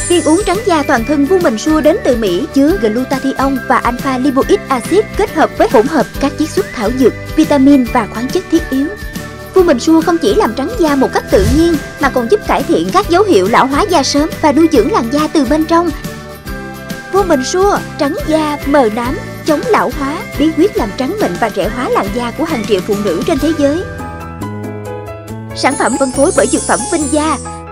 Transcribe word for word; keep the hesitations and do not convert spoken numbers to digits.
Viên uống trắng da toàn thân Vua Mình Sua đến từ Mỹ chứa glutathione và alpha lipoic acid kết hợp với hỗn hợp các chiết xuất thảo dược, vitamin và khoáng chất thiết yếu. Vua Mình Sua không chỉ làm trắng da một cách tự nhiên mà còn giúp cải thiện các dấu hiệu lão hóa da sớm và nuôi dưỡng làn da từ bên trong. Vua Mình Sua, trắng da, mờ nám, chống lão hóa, bí quyết làm trắng mịn và trẻ hóa làn da của hàng triệu phụ nữ trên thế giới. Sản phẩm phân phối bởi Dược phẩm Vinh Gia,